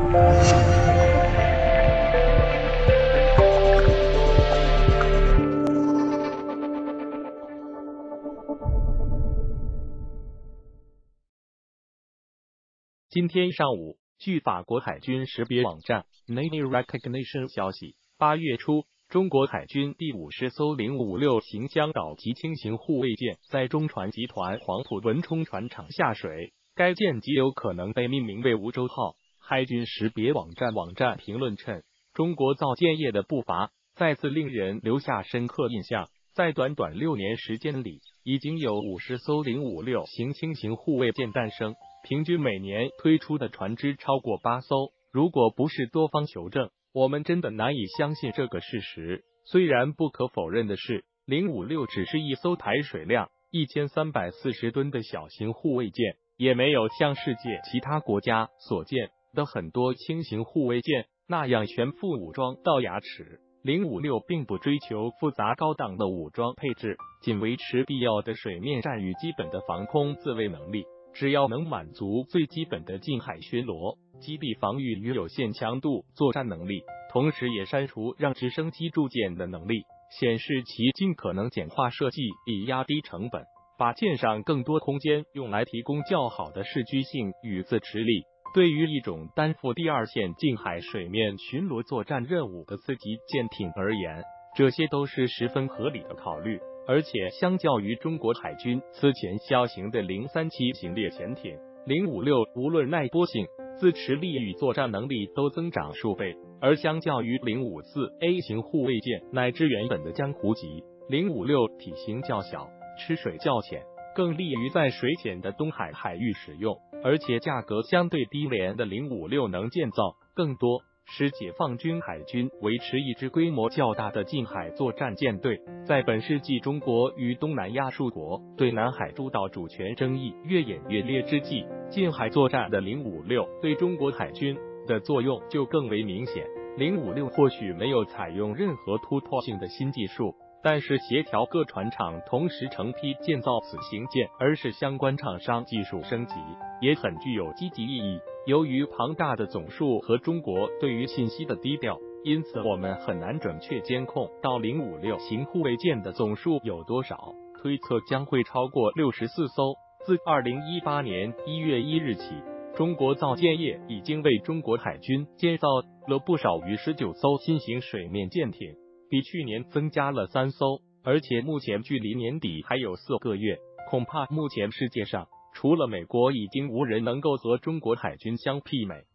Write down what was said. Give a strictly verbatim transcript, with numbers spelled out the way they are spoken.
今天上午，据法国海军识别网站 Navy Recognition 消息，八月初，中国海军第五十艘零五六型江岛级轻型护卫舰在中船集团黄埔文冲船厂下水，该舰极有可能被命名为梧州号。海军识别网站网站评论称，中国造舰业的步伐再次令人留下深刻印象。在短短六年时间里，已经有五十艘零五六型轻型护卫舰诞生，平均每年推出的船只超过八艘。如果不是多方求证，我们真的难以相信这个事实。虽然不可否认的是，零五六只是一艘排水量一千三百四十吨的小型护卫舰，也没有像世界其他国家所见的很多轻型护卫舰那样全副武装到牙齿。零五六并不追求复杂高档的武装配置，仅维持必要的水面战与基本的防空自卫能力。只要能满足最基本的近海巡逻、基地防御与有限强度作战能力，同时也删除让直升机驻舰的能力，显示其尽可能简化设计，以压低成本，把舰上更多空间用来提供较好的视居性与自持力。对于一种担负第二线近海水面巡逻作战任务的次级舰艇而言，这些都是十分合理的考虑。而且相较于中国海军此前销型的零三七型猎潜艇，零五六无论耐波性、自持力与作战能力都增长数倍。而相较于零五四 A 型护卫舰乃至原本的江湖级，零五六体型较小，吃水较浅，更利于在水浅的东海海域使用，而且价格相对低廉的零五六能建造更多，使解放军海军维持一支规模较大的近海作战舰队。在本世纪中国与东南亚诸国对南海诸岛主权争议越演越烈之际，近海作战的零五六对中国海军的作用就更为明显。零五六或许没有采用任何突破性的新技术，但是协调各船厂同时成批建造此型舰，而使相关厂商技术升级，也很具有积极意义。由于庞大的总数和中国对于信息的低调，因此我们很难准确监控到零五六型护卫舰的总数有多少，推测将会超过六十四艘。自二零一八年一月一日起，中国造舰业已经为中国海军建造了不少于十九艘新型水面舰艇，比去年增加了三艘，而且目前距离年底还有四个月。恐怕目前世界上除了美国，已经无人能够和中国海军相媲美。